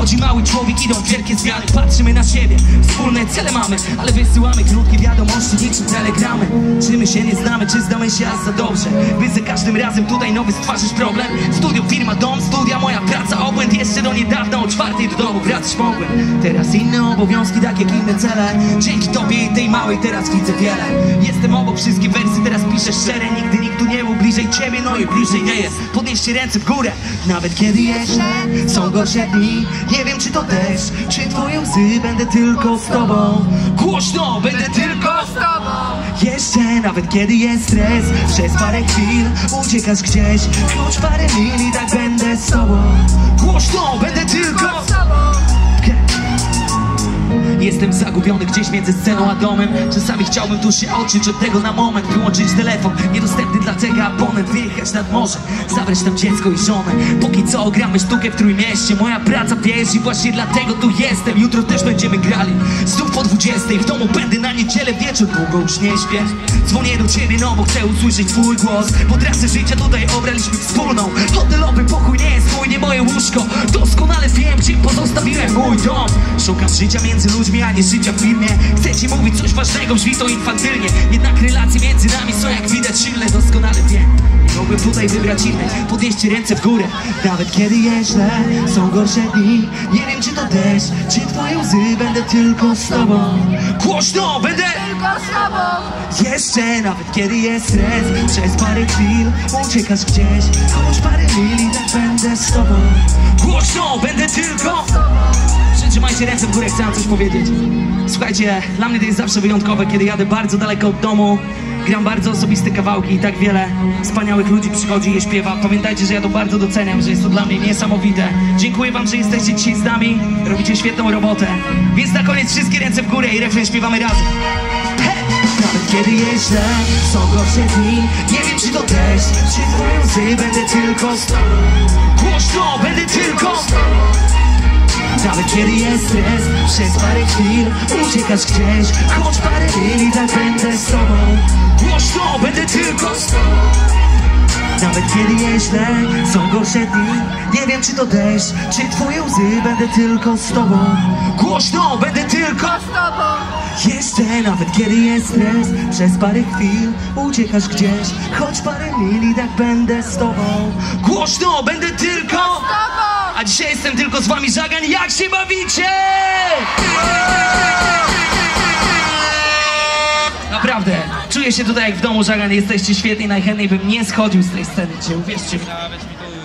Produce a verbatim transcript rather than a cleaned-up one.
Wchodzi mały człowiek, idą wielkie zmiany. Patrzymy na siebie, wspólne cele mamy, ale wysyłamy krótkie wiadomości, niczym telegramy. Czy my się nie znamy, czy znamy się aż za dobrze? By za każdym razem tutaj nowy stwarzysz problem. Studio, firma, dom, studia, moja praca, obłęd. Jeszcze do niedawna o czwartej do domu wracać mogłem. Teraz inne obowiązki, tak jak inne cele. Dzięki tobie i tej małej teraz widzę wiele. Jestem obok, wszystkie wersy teraz piszę szczere. Nigdy nikt tu nie był bliżej ciebie, no i bliżej nie jest. Podnieście ręce w górę. Nawet kiedy jeszcze są gorsze dni, nie wiem czy to deszcz, czy twoje łzy, będę tylko z tobą. Głośno, będę tylko z tobą. Jeszcze nawet kiedy jest stres, przez parę chwil uciekasz gdzieś, klucz parę mil i tak będę z tobą. Głośno, będę tylko z tobą. Jestem zagubiony gdzieś między sceną a domem. Czasami chciałbym tu się odciąć od tego na moment, wyłączyć telefon, niedostępny dla tego abonent. Wyjechać nad morze, zabrać tam dziecko i żonę. Póki co gramy sztukę w Trójmieście. Moja praca wiesz i właśnie dlatego tu jestem. Jutro też będziemy grali, znów po dwudziestej. W domu będę na niedzielę wieczór, długo już nie śpię. Dzwonię do ciebie, no bo chcę usłyszeć twój głos. Bo trasę życia tutaj obraliśmy wspólną. Hotelowy pokój nie jest mój, nie moje łóżko. Doskonale wiem, gdzie pozostawiłem mój dom. Szukam życia między ludźmi, a nie życia w firmie. Chcę ci mówić coś ważnego, brzmi to infantylnie. Jednak relacje między nami są jak widać silne. Doskonale wiem, nie mogłem tutaj wybrać innej. Podnieście ręce w górę. Nawet kiedy jest źle, są gorsze dni. Nie wiem czy to deszcz, czy twoje łzy, będę tylko z tobą. Głośno, będę tylko z tobą. Jeszcze nawet kiedy jest stres, przez parę chwil uciekasz gdzieś, choć parę mil i tak będę z tobą. Głośno, będę tylko z tobą. Trzymajcie ręce w górę, chcę wam coś powiedzieć. Słuchajcie, dla mnie to jest zawsze wyjątkowe, kiedy jadę bardzo daleko od domu. Gram bardzo osobiste kawałki i tak wiele wspaniałych ludzi przychodzi i je śpiewa. Pamiętajcie, że ja to bardzo doceniam, że jest to dla mnie niesamowite. Dziękuję wam, że jesteście dzisiaj z nami. Robicie świetną robotę. Więc na koniec wszystkie ręce w górę i refren śpiewamy razem. Hey! Nawet kiedy jest źle, są gorsze dni. Nie wiem czy to deszcz, czy twoje łzy, będę tylko z tobą. Głośno, będę tylko z tobą. Nawet kiedy jest stres, przez parę chwil uciekasz gdzieś, choć parę mil i tak będę z tobą. Głośno, będę tylko z tobą. Nawet kiedy jest źle, są gorsze dni. Nie wiem czy to deszcz, czy twoje łzy, będę tylko z tobą. Głośno, będę tylko z tobą. Jeszcze nawet kiedy jest stres, przez parę chwil uciekasz gdzieś, choć parę mil i tak będę z tobą. Głośno, będę tylko z tobą. A dzisiaj jestem tylko z wami, Żagan, jak się bawicie? Naprawdę, czuję się tutaj jak w domu, Żagan, jesteście świetni, najchętniej bym nie schodził z tej sceny, czy uwierzcie mi.